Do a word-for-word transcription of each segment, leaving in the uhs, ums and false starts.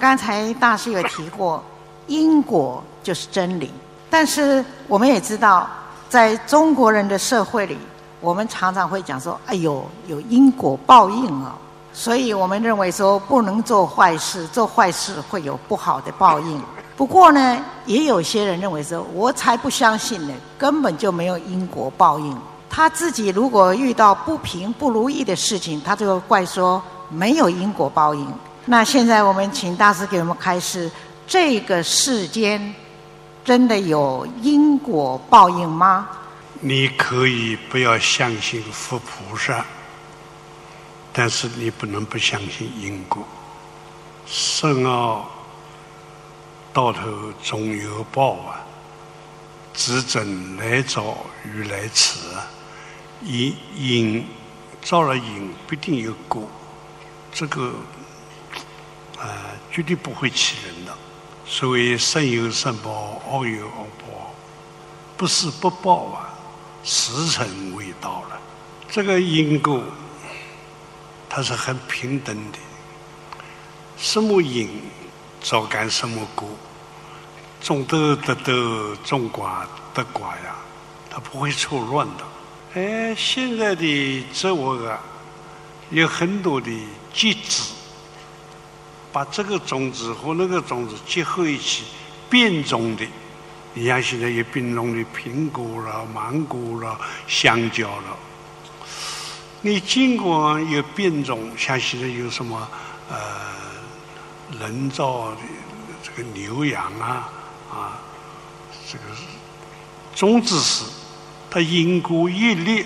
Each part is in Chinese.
刚才大师有提过，因果就是真理。但是我们也知道，在中国人的社会里，我们常常会讲说：“哎呦，有因果报应啊！”所以我们认为说不能做坏事，做坏事会有不好的报应。不过呢，也有些人认为说：“我才不相信呢，根本就没有因果报应。”他自己如果遇到不平不如意的事情，他就怪说没有因果报应。那现在我们请大师给我们开示，这个世间真的有因果报应吗？ 你可以不要相信佛菩萨，但是你不能不相信因果。生啊，到头总有报啊，只准来早与来迟啊。因因造了因，必定有果，这个啊、呃、绝对不会欺人的。所谓善有善报，恶有恶报，不是不报啊，时辰未到了。这个因果它是很平等的，什么因照干什么果，种豆得豆，种瓜得瓜呀，它不会错乱的。哎，现在的植物啊，有很多的机制，把这个种子和那个种子结合一起变种的。你像现在有变种的苹果了、芒果了、香蕉了。你尽管有变种，像现在有什么呃人造的这个牛羊啊啊，这个总之是它因果业力，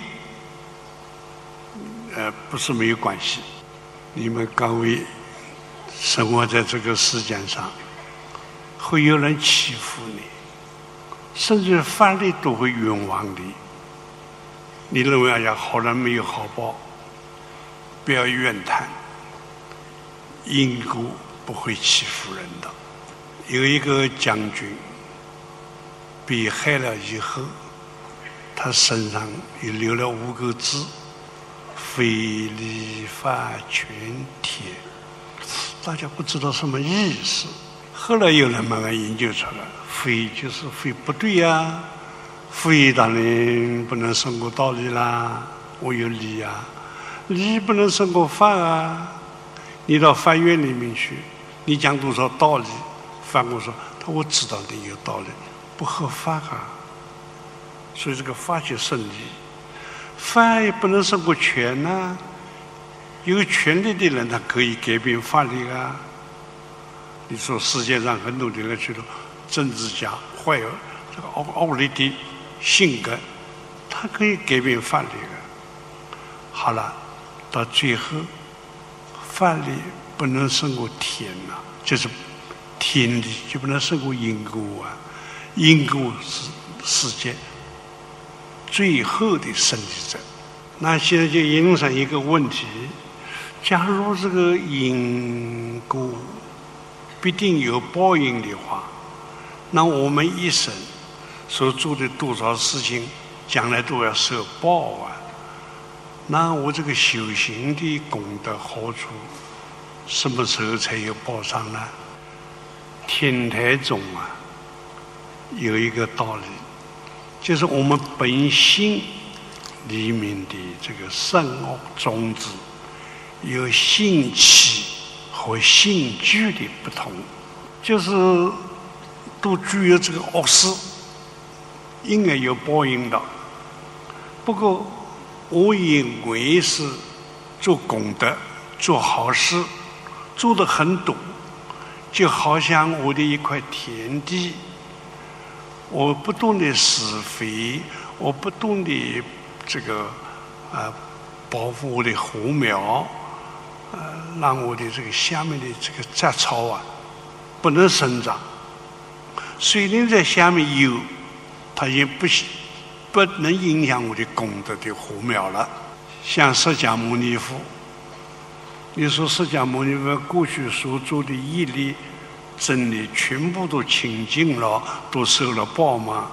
呃，不是没有关系。你们各位生活在这个世界上，会有人欺负你，甚至法律都会冤枉你。你认为哎呀，好人没有好报，不要怨叹，因果不会欺负人的。有一个将军被害了以后，他身上也留了五个字：非礼法全帖。大家不知道什么意思。后来有人慢慢研究出来，非就是非不对呀、啊，非当然不能胜过道理啦，我有理呀、啊，理不能胜过法啊。你到法院里面去，你讲多少道理，法官说他我知道你有道理，不合法啊。所以这个法就胜利，法也不能胜过权呐、啊。有权力的人他可以改变法律啊。你说世界上很多的人去了政治家坏有这个恶恶劣的性格，他可以改变法律啊。好了，到最后法律不能胜过天呐、啊，就是天理就不能胜过因果啊。因果是世界最后的胜利者。那现在就引申一个问题：假如这个因果必定有报应的话，那我们一生所做的多少事情，将来都要受报啊。那我这个修行的功德好处，什么时候才有报偿呢？天台中啊，有一个道理，就是我们本性里面的这个善恶种子，有性起和性聚的不同，就是都具有这个恶事，应该有报应的。不过我以为是做功德、做好事，做得很多，就好像我的一块田地，我不懂得施肥，我不懂得这个啊保护我的禾苗，呃，让我的这个下面的这个杂草啊不能生长。虽然在下面有，它也不不能影响我的功德的禾苗了。像释迦牟尼佛，你说释迦牟尼佛过去所做的业力、真理，全部都清净了，都受了报吗？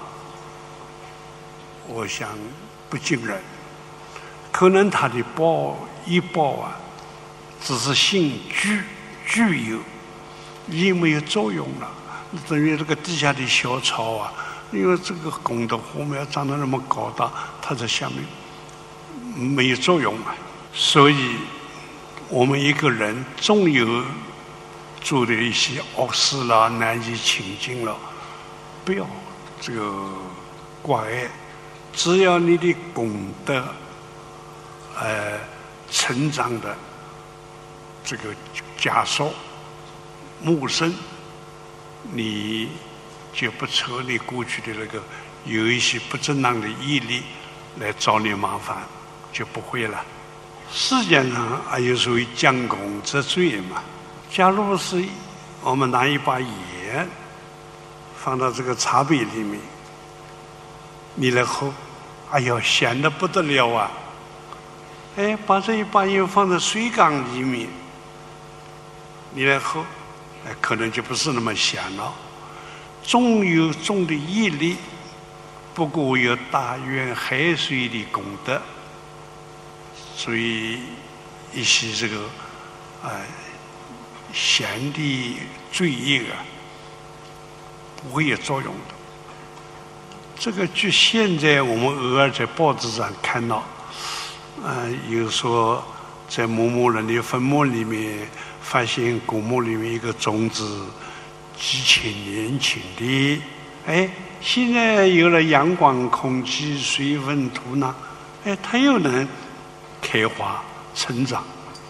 我想不尽然。可能他的报一报啊，只是性具具有， 已经没有作用了，等于这个地下的小草啊，因为这个功德火苗长得那么高大，它在下面没有作用啊。所以我们一个人总有做的一些恶事啦，难以清净了，不要这个挂碍，只要你的功德呃成长的这个加速茂盛，你就不愁你过去的那个有一些不正当的业力来找你麻烦，就不会了。世界上还有所谓将功折罪嘛。假如是我们拿一把盐放到这个茶杯里面，你来喝，哎呦，咸得不得了啊！哎，把这一把盐放在水缸里面，你来喝，哎，可能就不是那么咸了。种有种的业力，不过有大渊海水的功德，所以一些这个啊、呃、咸的罪业啊，不会有作用的。这个就现在我们偶尔在报纸上看到，呃，有说在某某人的坟墓里面发现古墓里面一个种子几千年前的，哎，现在有了阳光、空气、水分、土壤，哎，它又能开花成长。